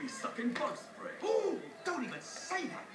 be sucking bug spray. Ooh, don't even say that.